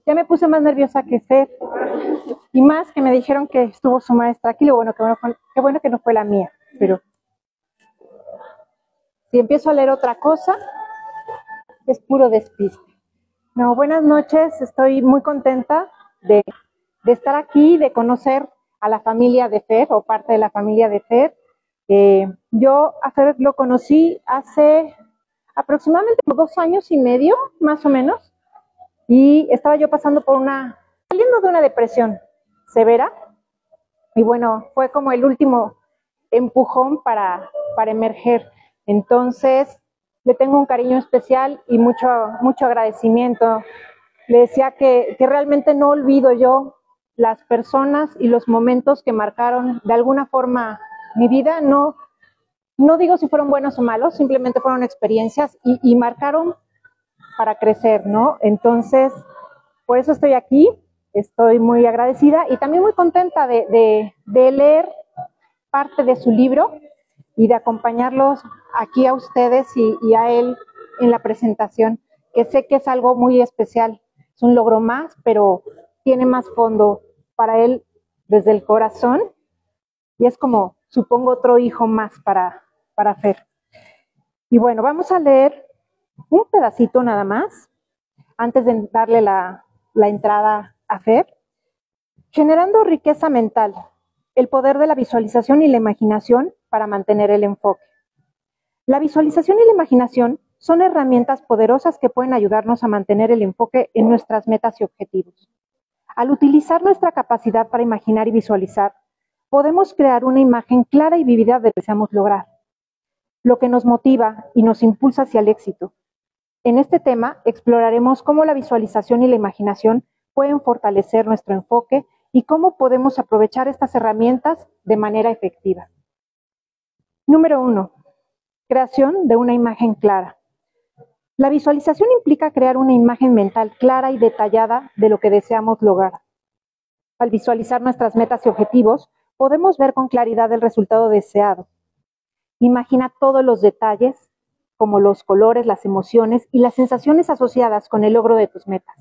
Ya me puse más nerviosa que Fer, y más que me dijeron que estuvo su maestra aquí, lo bueno qué bueno que no fue la mía, pero si empiezo a leer otra cosa, es puro despiste. No, buenas noches, estoy muy contenta de estar aquí, de conocer a la familia de Fer, o parte de la familia de Fer. Yo a Fer lo conocí hace aproximadamente 2 años y medio, más o menos, y estaba yo pasando por saliendo de una depresión severa, y bueno, fue como el último empujón para emerger. Entonces, le tengo un cariño especial y mucho agradecimiento. Le decía que realmente no olvido yo las personas y los momentos que marcaron de alguna forma mi vida. No digo si fueron buenos o malos, simplemente fueron experiencias y marcaron para crecer, ¿no? Entonces, por eso estoy aquí, estoy muy agradecida y también muy contenta de leer parte de su libro y de acompañarlos aquí a ustedes y a él en la presentación, que sé que es algo muy especial, es un logro más, pero tiene más fondo para él desde el corazón y es como, supongo, otro hijo más para Fer. Y bueno, vamos a leer un pedacito nada más, antes de darle la entrada a Fer. Generando riqueza mental, el poder de la visualización y la imaginación para mantener el enfoque. La visualización y la imaginación son herramientas poderosas que pueden ayudarnos a mantener el enfoque en nuestras metas y objetivos. Al utilizar nuestra capacidad para imaginar y visualizar, podemos crear una imagen clara y vívida de lo que deseamos lograr, lo que nos motiva y nos impulsa hacia el éxito. En este tema exploraremos cómo la visualización y la imaginación pueden fortalecer nuestro enfoque y cómo podemos aprovechar estas herramientas de manera efectiva. Número 1. Creación de una imagen clara. La visualización implica crear una imagen mental clara y detallada de lo que deseamos lograr. Al visualizar nuestras metas y objetivos, podemos ver con claridad el resultado deseado. Imagina todos los detalles, como los colores, las emociones y las sensaciones asociadas con el logro de tus metas.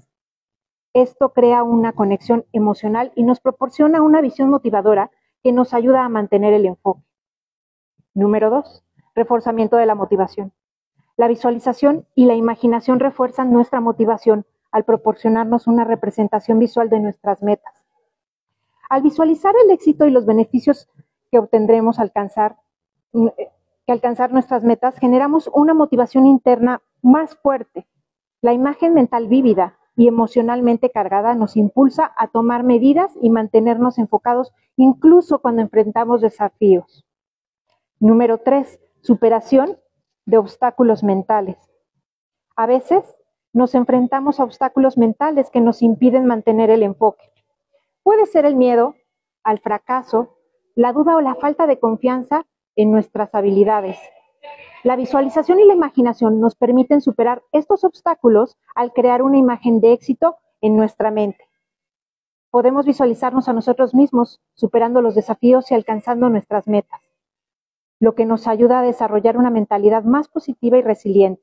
Esto crea una conexión emocional y nos proporciona una visión motivadora que nos ayuda a mantener el enfoque. Número 2. Reforzamiento de la motivación. La visualización y la imaginación refuerzan nuestra motivación al proporcionarnos una representación visual de nuestras metas. Al visualizar el éxito y los beneficios que obtendremos al alcanzar nuestras metas, generamos una motivación interna más fuerte. La imagen mental vívida y emocionalmente cargada nos impulsa a tomar medidas y mantenernos enfocados incluso cuando enfrentamos desafíos. Número 3. Superación de obstáculos mentales. A veces nos enfrentamos a obstáculos mentales que nos impiden mantener el enfoque. Puede ser el miedo al fracaso, la duda o la falta de confianza en nuestras habilidades. La visualización y la imaginación nos permiten superar estos obstáculos al crear una imagen de éxito en nuestra mente. Podemos visualizarnos a nosotros mismos superando los desafíos y alcanzando nuestras metas, lo que nos ayuda a desarrollar una mentalidad más positiva y resiliente.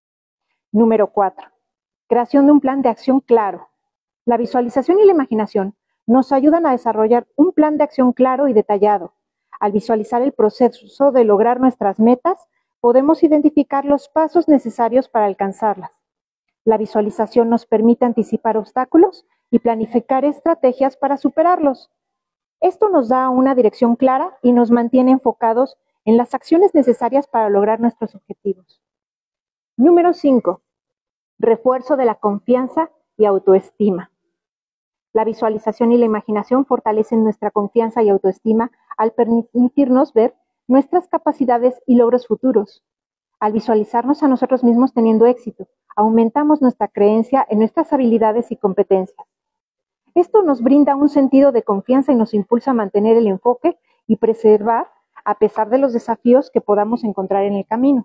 Número 4. Creación de un plan de acción claro. La visualización y la imaginación nos ayudan a desarrollar un plan de acción claro y detallado. Al visualizar el proceso de lograr nuestras metas, podemos identificar los pasos necesarios para alcanzarlas. La visualización nos permite anticipar obstáculos y planificar estrategias para superarlos. Esto nos da una dirección clara y nos mantiene enfocados en las acciones necesarias para lograr nuestros objetivos. Número 5. Refuerzo de la confianza y autoestima. La visualización y la imaginación fortalecen nuestra confianza y autoestima al permitirnos ver nuestras capacidades y logros futuros. Al visualizarnos a nosotros mismos teniendo éxito, aumentamos nuestra creencia en nuestras habilidades y competencias. Esto nos brinda un sentido de confianza y nos impulsa a mantener el enfoque y preservar a pesar de los desafíos que podamos encontrar en el camino.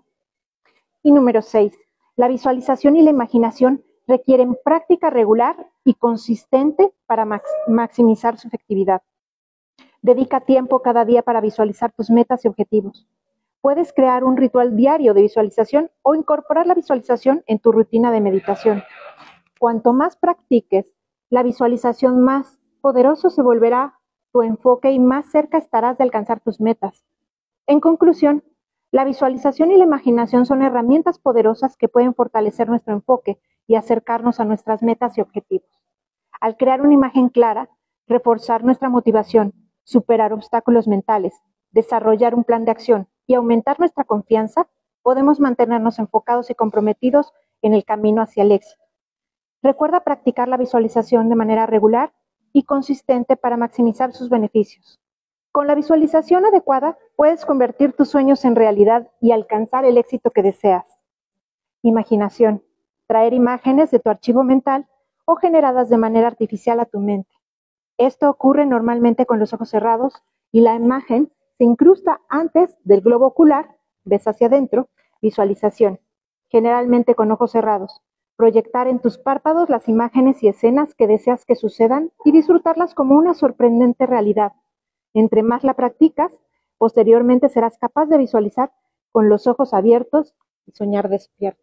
Y número 6. La visualización y la imaginación requieren práctica regular y consistente para maximizar su efectividad. Dedica tiempo cada día para visualizar tus metas y objetivos. Puedes crear un ritual diario de visualización o incorporar la visualización en tu rutina de meditación. Cuanto más practiques, la visualización más poderoso se volverá tu enfoque y más cerca estarás de alcanzar tus metas. En conclusión, la visualización y la imaginación son herramientas poderosas que pueden fortalecer nuestro enfoque y acercarnos a nuestras metas y objetivos. Al crear una imagen clara, reforzar nuestra motivación, superar obstáculos mentales, desarrollar un plan de acción y aumentar nuestra confianza, podemos mantenernos enfocados y comprometidos en el camino hacia el éxito. Recuerda practicar la visualización de manera regular y consistente para maximizar sus beneficios. Con la visualización adecuada, puedes convertir tus sueños en realidad y alcanzar el éxito que deseas. Imaginación. Traer imágenes de tu archivo mental o generadas de manera artificial a tu mente. Esto ocurre normalmente con los ojos cerrados y la imagen se incrusta antes del globo ocular, ves hacia adentro, visualización, generalmente con ojos cerrados. Proyectar en tus párpados las imágenes y escenas que deseas que sucedan y disfrutarlas como una sorprendente realidad. Entre más la practicas, posteriormente serás capaz de visualizar con los ojos abiertos y soñar despierto.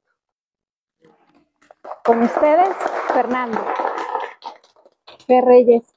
Con ustedes, Fernando G. Reyes.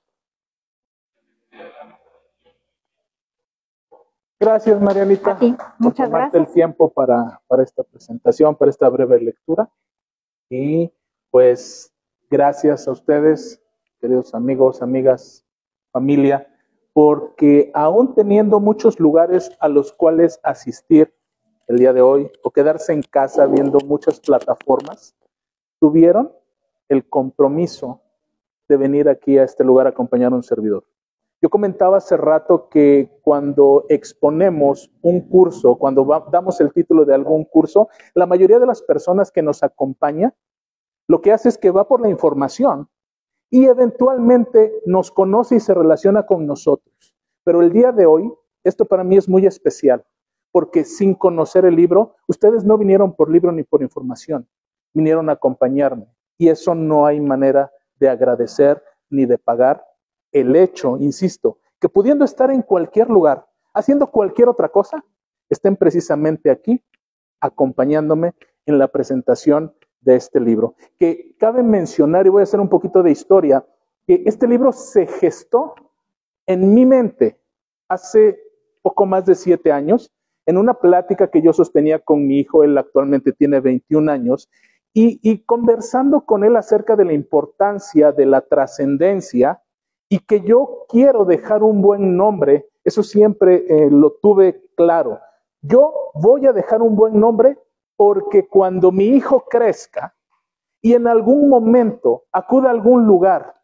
Gracias, Marianita. A ti, muchas por tomarte gracias. el tiempo para esta presentación, para esta breve lectura. Y pues gracias a ustedes, queridos amigos, amigas, familia, porque aún teniendo muchos lugares a los cuales asistir el día de hoy o quedarse en casa viendo muchas plataformas, tuvieron el compromiso de venir aquí a este lugar a acompañar a un servidor. Yo comentaba hace rato que cuando exponemos un curso, cuando damos el título de algún curso, la mayoría de las personas que nos acompañan, lo que hace es que va por la información y eventualmente nos conoce y se relaciona con nosotros. Pero el día de hoy, esto para mí es muy especial, porque sin conocer el libro, ustedes no vinieron por libro ni por información, vinieron a acompañarme. Y eso no hay manera de agradecer ni de pagar el hecho, insisto, que pudiendo estar en cualquier lugar, haciendo cualquier otra cosa, estén precisamente aquí acompañándome en la presentación de este libro. Que cabe mencionar, y voy a hacer un poquito de historia, que este libro se gestó en mi mente hace poco más de 7 años, en una plática que yo sostenía con mi hijo. Él actualmente tiene 21 años, y conversando con él acerca de la importancia de la trascendencia y que yo quiero dejar un buen nombre. Eso siempre lo tuve claro. Yo voy a dejar un buen nombre porque cuando mi hijo crezca y en algún momento acuda a algún lugar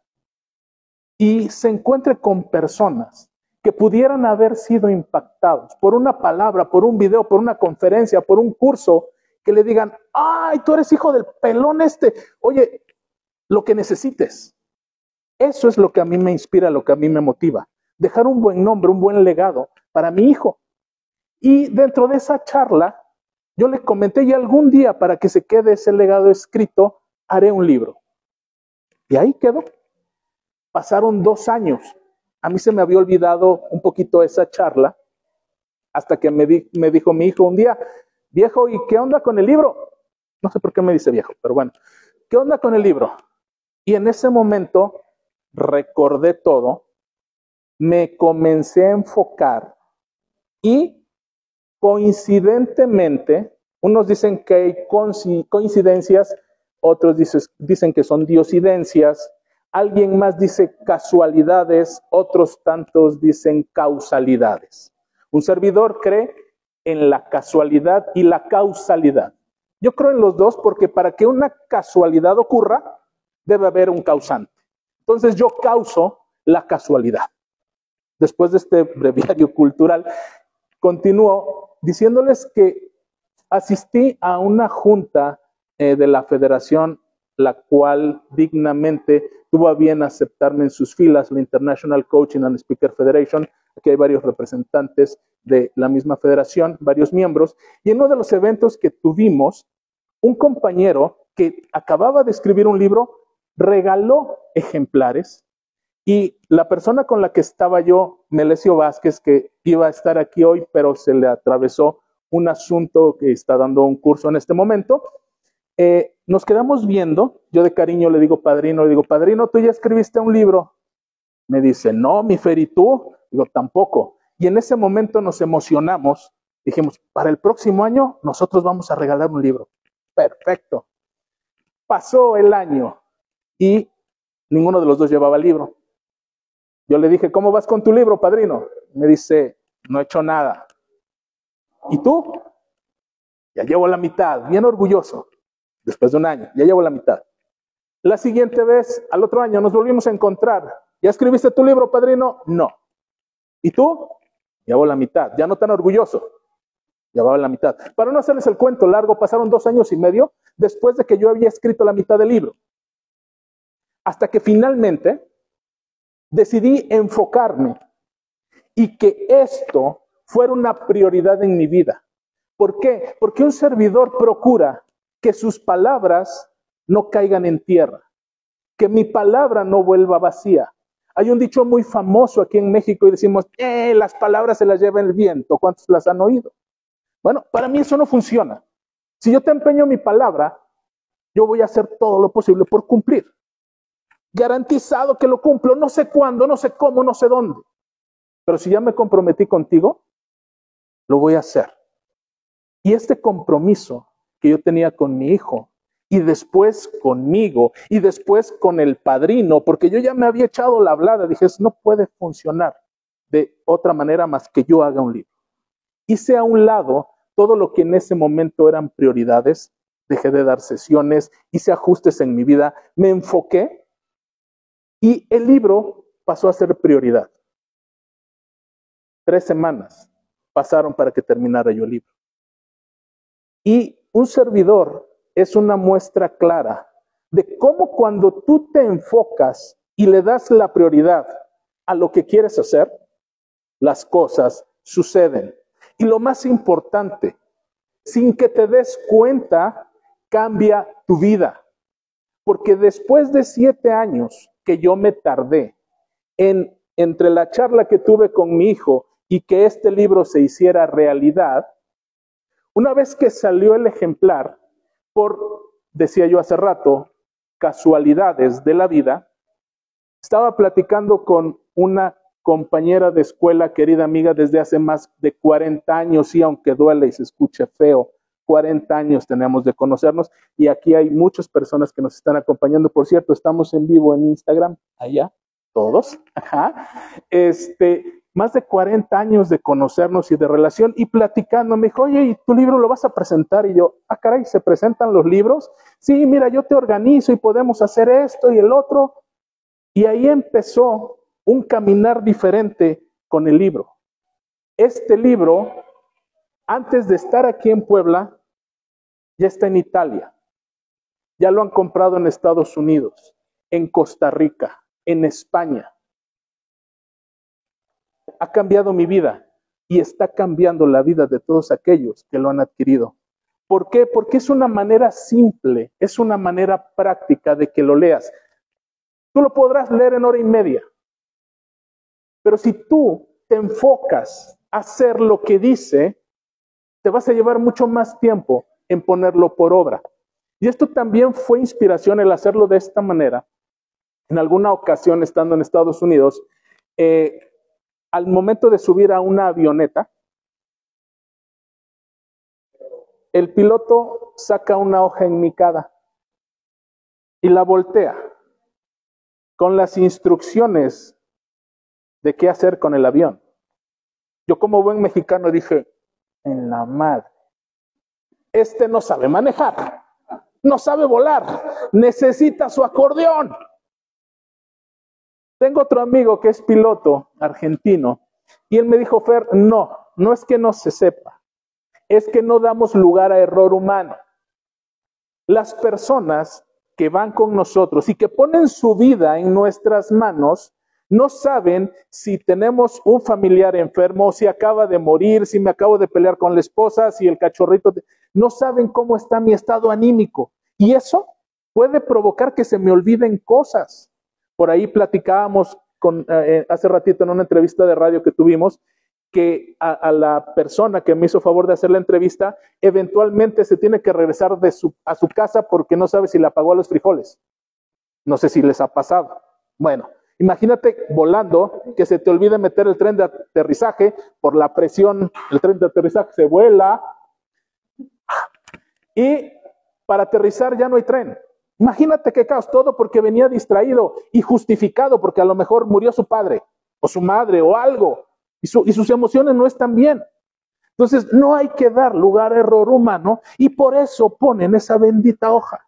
y se encuentre con personas que pudieran haber sido impactados por una palabra, por un video, por una conferencia, por un curso, que le digan: ¡ay, tú eres hijo del pelón este! Oye, lo que necesites. Eso es lo que a mí me inspira, lo que a mí me motiva. Dejar un buen nombre, un buen legado para mi hijo. Y dentro de esa charla, yo le comenté: y algún día, para que se quede ese legado escrito, haré un libro. Y ahí quedó. Pasaron 2 años. A mí se me había olvidado un poquito esa charla, hasta que me dijo mi hijo un día: viejo, ¿y qué onda con el libro? No sé por qué me dice viejo, pero bueno, ¿qué onda con el libro? Y en ese momento recordé todo, me comencé a enfocar y coincidentemente, unos dicen que hay coincidencias, otros dicen que son diosidencias, alguien más dice casualidades, otros tantos dicen causalidades. Un servidor cree en la casualidad y la causalidad. Yo creo en los dos, porque para que una casualidad ocurra, debe haber un causante. Entonces yo causo la casualidad. Después de este breviario cultural, continúo diciéndoles que asistí a una junta de la federación, la cual dignamente tuvo a bien aceptarme en sus filas, la International Coaching and Speaker Federation. Aquí hay varios representantes de la misma federación, varios miembros, y en uno de los eventos que tuvimos, un compañero que acababa de escribir un libro regaló ejemplares, y la persona con la que estaba yo, Melesio Vázquez, que iba a estar aquí hoy, pero se le atravesó un asunto, que está dando un curso en este momento, nos quedamos viendo. Yo de cariño le digo, padrino, ¿tú ya escribiste un libro? Me dice, no, mi Fer, ¿y tú? Digo, tampoco. Y en ese momento nos emocionamos. Dijimos, para el próximo año nosotros vamos a regalar un libro. Perfecto. Pasó el año y ninguno de los dos llevaba libro. Yo le dije, ¿cómo vas con tu libro, padrino? Me dice, no he hecho nada. ¿Y tú? Ya llevo la mitad, bien orgulloso. Después de un año, ya llevo la mitad. La siguiente vez, al otro año, nos volvimos a encontrar. ¿Ya escribiste tu libro, padrino? No. ¿Y tú? Llevo la mitad. Ya no tan orgulloso. Llevaba la mitad. Para no hacerles el cuento largo, pasaron 2 años y medio después de que yo había escrito la mitad del libro. Hasta que finalmente decidí enfocarme y que esto fuera una prioridad en mi vida. ¿Por qué? Porque un servidor procura que sus palabras no caigan en tierra, que mi palabra no vuelva vacía. Hay un dicho muy famoso aquí en México y decimos, las palabras se las lleva el viento. ¿Cuántos las han oído? Bueno, para mí eso no funciona. Si yo te empeño mi palabra, yo voy a hacer todo lo posible por cumplir. Garantizado que lo cumplo, no sé cuándo, no sé cómo, no sé dónde. Pero si ya me comprometí contigo, lo voy a hacer. Y este compromiso que yo tenía con mi hijo, y después conmigo, y después con el padrino, porque yo ya me había echado la hablada, dije, no puede funcionar de otra manera más que yo haga un libro. Hice a un lado todo lo que en ese momento eran prioridades, dejé de dar sesiones, hice ajustes en mi vida, me enfoqué y el libro pasó a ser prioridad. 3 semanas pasaron para que terminara yo el libro. Y un servidor es una muestra clara de cómo cuando tú te enfocas y le das la prioridad a lo que quieres hacer, las cosas suceden. Y lo más importante, sin que te des cuenta, cambia tu vida. Porque después de 7 años que yo me tardé entre la charla que tuve con mi hijo y que este libro se hiciera realidad, una vez que salió el ejemplar, decía yo hace rato, casualidades de la vida, estaba platicando con una compañera de escuela, querida amiga, desde hace más de 40 años, y aunque duele y se escuche feo, 40 años tenemos de conocernos, y aquí hay muchas personas que nos están acompañando. Por cierto, estamos en vivo en Instagram, allá, todos, más de 40 años de conocernos y de relación, y platicando, me dijo, oye, ¿y tu libro lo vas a presentar? Y yo, caray, ¿se presentan los libros? Sí, mira, yo te organizo y podemos hacer esto y el otro. Y ahí empezó un caminar diferente con el libro. Este libro, antes de estar aquí en Puebla, ya está en Italia. Ya lo han comprado en Estados Unidos, en Costa Rica, en España. Ha cambiado mi vida y está cambiando la vida de todos aquellos que lo han adquirido. ¿Por qué? Porque es una manera simple, es una manera práctica de que lo leas. Tú lo podrás leer en 1 hora y media, pero si tú te enfocas a hacer lo que dice, te vas a llevar mucho más tiempo en ponerlo por obra. Y esto también fue inspiración el hacerlo de esta manera. En alguna ocasión, estando en Estados Unidos, al momento de subir a una avioneta, el piloto saca una hoja enmicada y la voltea con las instrucciones de qué hacer con el avión. Yo, como buen mexicano, dije, en la madre, no sabe manejar, no sabe volar, necesita su acordeón. Tengo otro amigo que es piloto argentino y él me dijo, Fer, no es que no se sepa, es que no damos lugar a error humano. Las personas que van con nosotros y que ponen su vida en nuestras manos, no saben si tenemos un familiar enfermo, si acaba de morir, si me acabo de pelear con la esposa, si el cachorrito... No saben cómo está mi estado anímico. Y eso puede provocar que se me olviden cosas. Por ahí platicábamos hace ratito en una entrevista de radio que tuvimos, que a la persona que me hizo favor de hacer la entrevista, eventualmente se tiene que regresar a su casa porque no sabe si le apagó a los frijoles. No sé si les ha pasado. Bueno, imagínate volando, que se te olvide meter el tren de aterrizaje por la presión, el tren de aterrizaje se vuela y para aterrizar ya no hay tren. Imagínate qué caos, todo porque venía distraído y justificado porque a lo mejor murió su padre o su madre o algo y sus emociones no están bien. Entonces no hay que dar lugar a error humano y por eso ponen esa bendita hoja.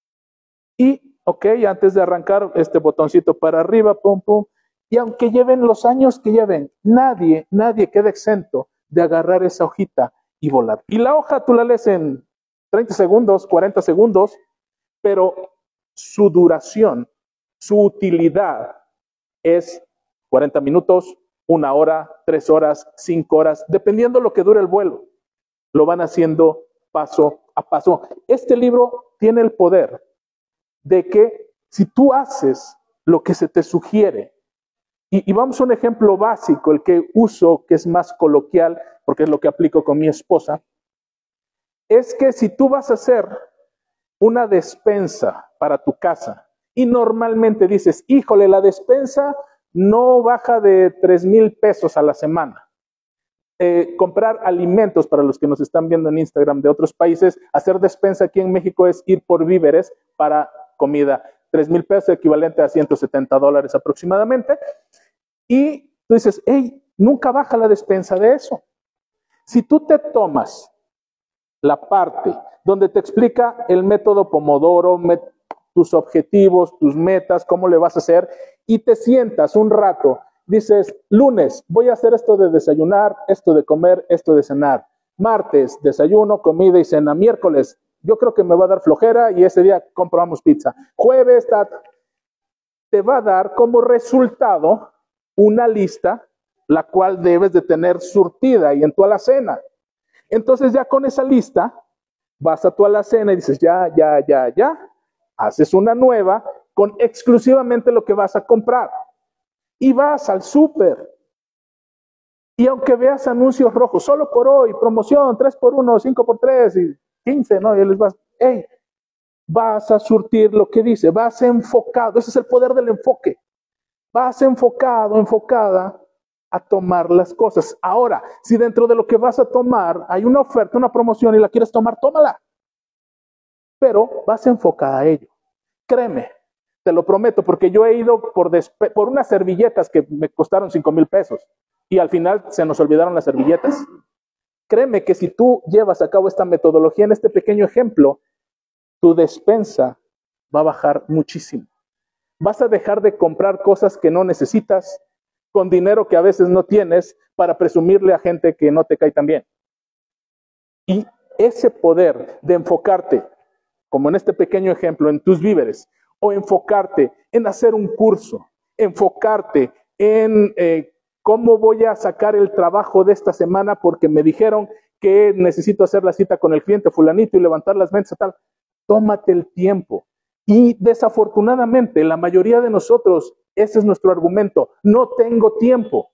Y, ok, antes de arrancar este botoncito para arriba, pum, pum, y aunque lleven los años que lleven, nadie queda exento de agarrar esa hojita y volar. Y la hoja tú la lees en 30 segundos, 40 segundos, pero su duración, su utilidad es 40 minutos, 1 hora, 3 horas, 5 horas, dependiendo lo que dure el vuelo. Lo van haciendo paso a paso. Este libro tiene el poder de que si tú haces lo que se te sugiere, y vamos a un ejemplo básico, el que uso, que es más coloquial, porque es lo que aplico con mi esposa, es que si tú vas a hacer una despensa para tu casa y normalmente dices, híjole, la despensa no baja de 3,000 pesos a la semana. Comprar alimentos para los que nos están viendo en Instagram de otros países, hacer despensa aquí en México es ir por víveres para comida. 3,000 pesos equivalente a $170 aproximadamente. Y tú dices, hey, nunca baja la despensa de eso. Si tú te tomas la parte donde te explica el método Pomodoro, tus objetivos, tus metas, cómo le vas a hacer, y te sientas un rato, dices, lunes, voy a hacer esto de desayunar, esto de comer, esto de cenar. Martes, desayuno, comida y cena. Miércoles, yo creo que me va a dar flojera y ese día compramos pizza. Jueves, te va a dar como resultado una lista, la cual debes de tener surtida y en tu alacena. Entonces ya con esa lista, vas a tu alacena y dices, ya, haces una nueva con exclusivamente lo que vas a comprar. Y vas al súper. Y aunque veas anuncios rojos, solo por hoy, promoción, 3x1, 5x3 y 15, ¿no? Y les vas, hey, vas a surtir lo que dice, vas enfocado, ese es el poder del enfoque. Vas enfocado, enfocada a tomar las cosas. Ahora, si dentro de lo que vas a tomar hay una oferta, una promoción y la quieres tomar, tómala. Pero vas enfocada a ello. Créeme, te lo prometo, porque yo he ido por unas servilletas que me costaron 5,000 pesos y al final se nos olvidaron las servilletas. Créeme que si tú llevas a cabo esta metodología en este pequeño ejemplo, tu despensa va a bajar muchísimo. Vas a dejar de comprar cosas que no necesitas con dinero que a veces no tienes para presumirle a gente que no te cae tan bien. Y ese poder de enfocarte, como en este pequeño ejemplo, en tus víveres, o enfocarte en hacer un curso, enfocarte en cómo voy a sacar el trabajo de esta semana porque me dijeron que necesito hacer la cita con el cliente fulanito y levantar las ventas tal. Tómate el tiempo. Y desafortunadamente, la mayoría de nosotros, ese es nuestro argumento, no tengo tiempo.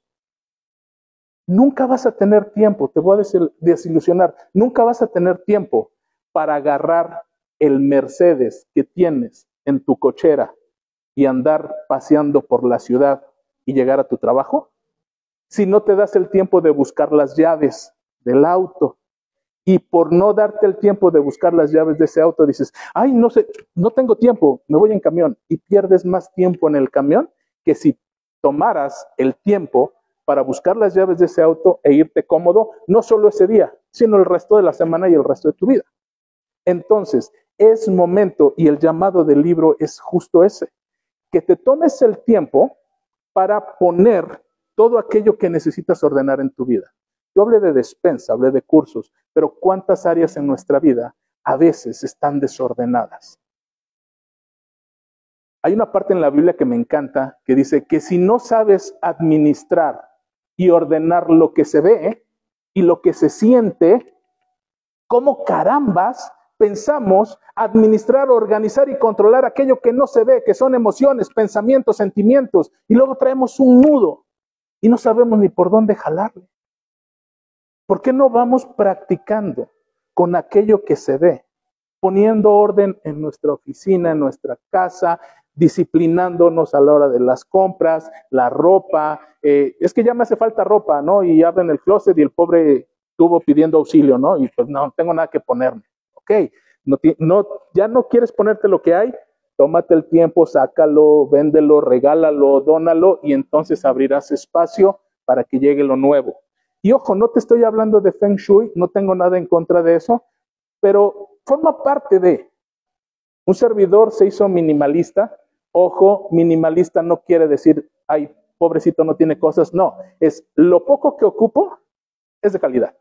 Nunca vas a tener tiempo, te voy a desilusionar, nunca vas a tener tiempo para agarrar el Mercedes que tienes en tu cochera y andar paseando por la ciudad y llegar a tu trabajo, si no te das el tiempo de buscar las llaves del auto. Y por no darte el tiempo de buscar las llaves de ese auto, dices, ay, no sé, no tengo tiempo, me voy en camión. Y pierdes más tiempo en el camión que si tomaras el tiempo para buscar las llaves de ese auto e irte cómodo, no solo ese día, sino el resto de la semana y el resto de tu vida. Entonces, es momento, y el llamado del libro es justo ese, que te tomes el tiempo para poner todo aquello que necesitas ordenar en tu vida. Yo hablé de despensa, hablé de cursos, pero ¿cuántas áreas en nuestra vida a veces están desordenadas? Hay una parte en la Biblia que me encanta, que dice que si no sabes administrar y ordenar lo que se ve y lo que se siente, ¿cómo carambas pensamos administrar, organizar y controlar aquello que no se ve, que son emociones, pensamientos, sentimientos, y luego traemos un nudo y no sabemos ni por dónde jalarle? ¿Por qué no vamos practicando con aquello que se ve? Poniendo orden en nuestra oficina, en nuestra casa, disciplinándonos a la hora de las compras, la ropa. Es que ya me hace falta ropa, ¿no? Y abren el closet y el pobre estuvo pidiendo auxilio, ¿no? Y pues no tengo nada que ponerme. Ok, ya no quieres ponerte lo que hay, tómate el tiempo, sácalo, véndelo, regálalo, dónalo y entonces abrirás espacio para que llegue lo nuevo. Y ojo, no te estoy hablando de Feng Shui, no tengo nada en contra de eso, pero forma parte de. Un servidor se hizo minimalista. Ojo, minimalista no quiere decir, ay, pobrecito no tiene cosas. No, es lo poco que ocupo es de calidad.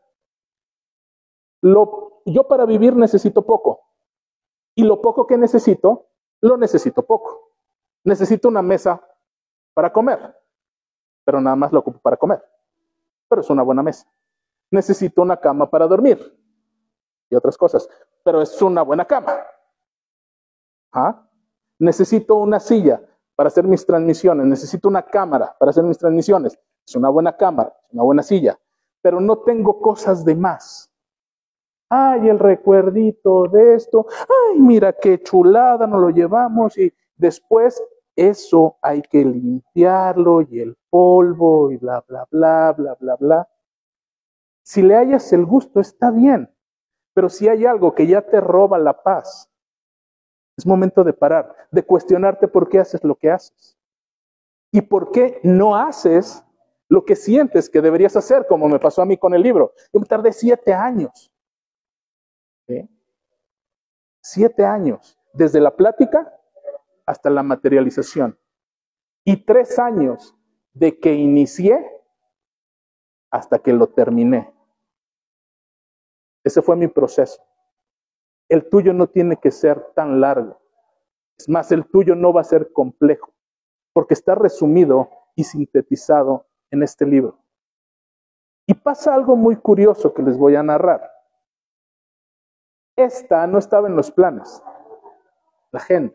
Yo para vivir necesito poco. Y lo poco que necesito, lo necesito poco. Necesito una mesa para comer, pero nada más lo ocupo para comer. Pero es una buena mesa. Necesito una cama para dormir y otras cosas, pero es una buena cama. ¿Ah? Necesito una silla para hacer mis transmisiones, necesito una cámara para hacer mis transmisiones. Es una buena cámara, es una buena silla, pero no tengo cosas de más. Ay, el recuerdito de esto, ay, mira qué chulada, nos lo llevamos y después eso hay que limpiarlo y el polvo y bla, bla, bla, bla, bla, bla. Si le hallas el gusto, está bien, pero si hay algo que ya te roba la paz, es momento de parar, de cuestionarte por qué haces lo que haces. Y por qué no haces lo que sientes que deberías hacer, como me pasó a mí con el libro. Yo me tardé 7 años. ¿Sí? 7 años, desde la plática hasta la materialización. Y 3 años de que inicié hasta que lo terminé. Ese fue mi proceso. El tuyo no tiene que ser tan largo. Es más, el tuyo no va a ser complejo, porque está resumido y sintetizado en este libro. Y pasa algo muy curioso que les voy a narrar. Esta no estaba en los planes, la agenda.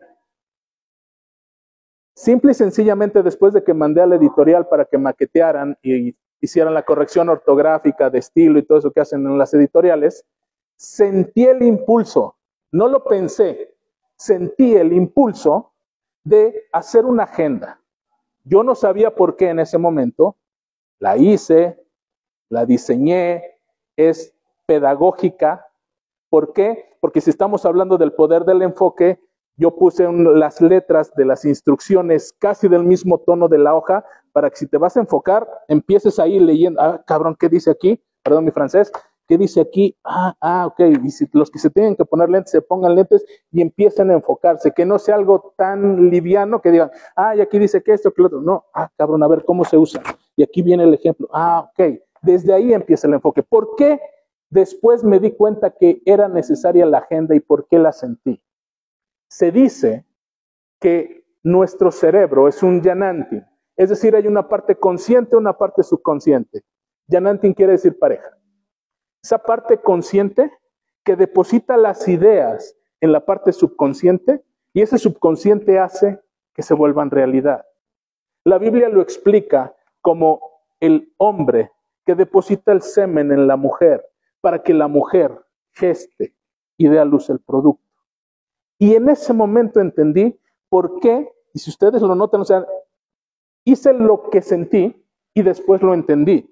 Simple y sencillamente, después de que mandé a la editorial para que maquetearan y hicieran la corrección ortográfica de estilo y todo eso que hacen en las editoriales, sentí el impulso, no lo pensé, sentí el impulso de hacer una agenda. Yo no sabía por qué en ese momento, la hice, la diseñé, es pedagógica. ¿Por qué? Porque si estamos hablando del poder del enfoque, yo puse las letras de las instrucciones casi del mismo tono de la hoja para que si te vas a enfocar, empieces ahí leyendo, cabrón, ¿qué dice aquí? Perdón mi francés, ¿qué dice aquí? Ok, y si los que se tienen que poner lentes se pongan lentes y empiecen a enfocarse, que no sea algo tan liviano que digan, y aquí dice que esto, que lo otro. No, cabrón, a ver cómo se usa. Y aquí viene el ejemplo. Ok, desde ahí empieza el enfoque. ¿Por qué? Después me di cuenta que era necesaria la agenda y por qué la sentí. Se dice que nuestro cerebro es un Yanantin, es decir, hay una parte consciente y una parte subconsciente. Yanantin quiere decir pareja. Esa parte consciente que deposita las ideas en la parte subconsciente y ese subconsciente hace que se vuelvan realidad. La Biblia lo explica como el hombre que deposita el semen en la mujer para que la mujer geste y dé a luz el producto. Y en ese momento entendí por qué, y si ustedes lo notan, o sea, hice lo que sentí y después lo entendí.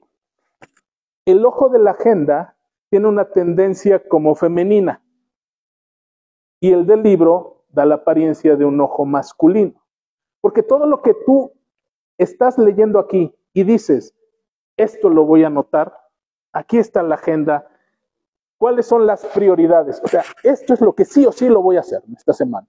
El ojo de la agenda tiene una tendencia como femenina y el del libro da la apariencia de un ojo masculino. Porque todo lo que tú estás leyendo aquí y dices, esto lo voy a anotar, aquí está la agenda, ¿cuáles son las prioridades? O sea, esto es lo que sí o sí lo voy a hacer esta semana.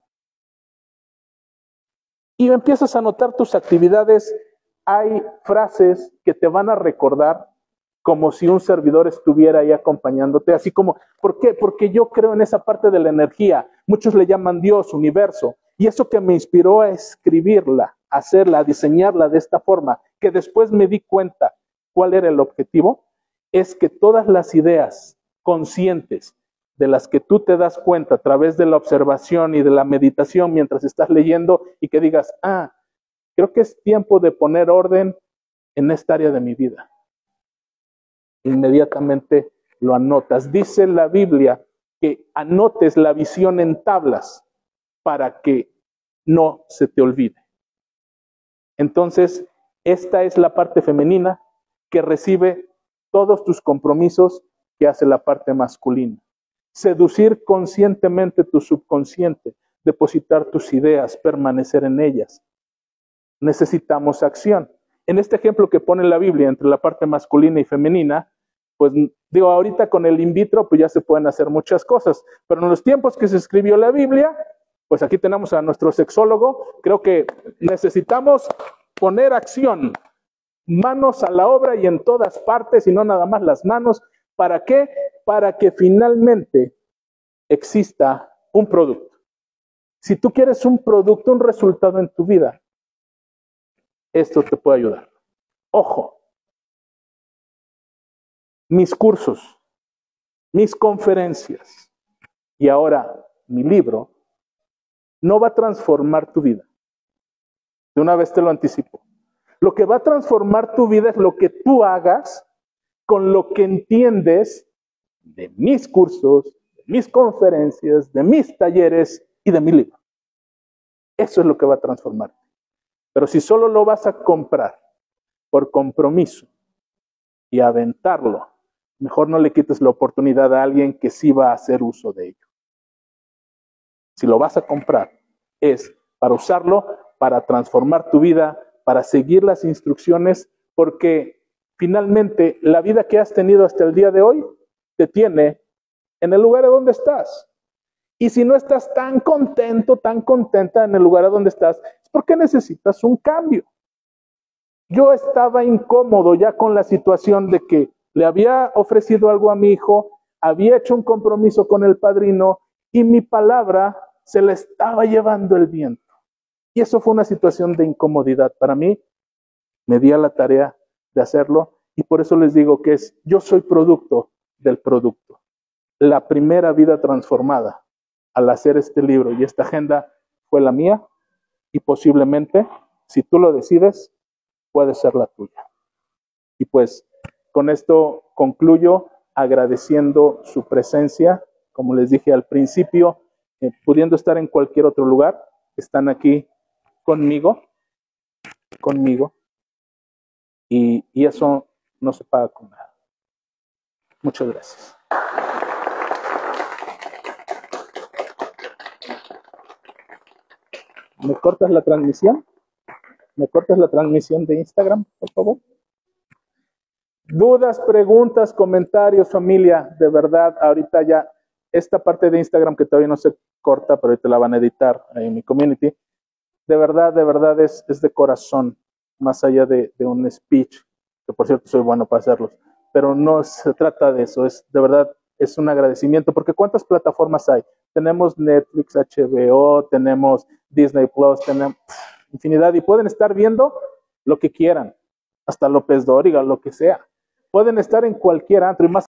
Y empiezas a anotar tus actividades. Hay frases que te van a recordar como si un servidor estuviera ahí acompañándote, así como, ¿por qué? Porque yo creo en esa parte de la energía. Muchos le llaman Dios, universo. Y eso que me inspiró a escribirla, a hacerla, a diseñarla de esta forma, que después me di cuenta cuál era el objetivo, es que todas las ideas conscientes de las que tú te das cuenta a través de la observación y de la meditación mientras estás leyendo y que digas, creo que es tiempo de poner orden en esta área de mi vida. inmediatamente lo anotas. Dice la Biblia que anotes la visión en tablas para que no se te olvide. Entonces, esta es la parte femenina que recibe todos tus compromisos que hace la parte masculina. Seducir conscientemente tu subconsciente, depositar tus ideas, permanecer en ellas. Necesitamos acción. En este ejemplo que pone la Biblia entre la parte masculina y femenina, pues digo, ahorita con el in vitro pues ya se pueden hacer muchas cosas, pero en los tiempos que se escribió la Biblia, pues aquí tenemos a nuestro sexólogo. Creo que necesitamos poner acción, manos a la obra y en todas partes, y no nada más las manos. ¿Para qué? Para que finalmente exista un producto. Si tú quieres un producto, un resultado en tu vida, esto te puede ayudar. Ojo, mis cursos, mis conferencias y ahora mi libro no va a transformar tu vida. De una vez te lo anticipo. Lo que va a transformar tu vida es lo que tú hagas con lo que entiendes de mis cursos, de mis conferencias, de mis talleres y de mi libro. Eso es lo que va a transformarte. Pero si solo lo vas a comprar por compromiso y aventarlo, mejor no le quites la oportunidad a alguien que sí va a hacer uso de ello. Si lo vas a comprar, es para usarlo, para transformar tu vida, para seguir las instrucciones, porque finalmente la vida que has tenido hasta el día de hoy te tiene en el lugar donde estás. Y si no estás tan contento, tan contenta en el lugar donde estás, es porque necesitas un cambio. Yo estaba incómodo ya con la situación de que le había ofrecido algo a mi hijo, había hecho un compromiso con el padrino y mi palabra se la estaba llevando el viento. Y eso fue una situación de incomodidad para mí. Me di a la tarea de hacerlo y por eso les digo que yo soy producto del producto. La primera vida transformada al hacer este libro y esta agenda fue la mía y posiblemente, si tú lo decides, puede ser la tuya. Y pues con esto concluyo agradeciendo su presencia. Como les dije al principio, pudiendo estar en cualquier otro lugar, están aquí conmigo, y eso no se paga con nada. Muchas gracias. ¿Me cortas la transmisión? ¿Me cortas la transmisión de Instagram, por favor? Dudas, preguntas, comentarios, familia, de verdad, ahorita ya, esta parte de Instagram que todavía no se corta, pero ahorita la van a editar en mi community, de verdad es de corazón, más allá de un speech, que por cierto soy bueno para hacerlos, pero no se trata de eso, de verdad, es un agradecimiento, porque ¿cuántas plataformas hay? Tenemos Netflix, HBO, tenemos Disney Plus, tenemos infinidad, y pueden estar viendo lo que quieran, hasta López Dóriga, lo que sea. Pueden estar en cualquier antro, y más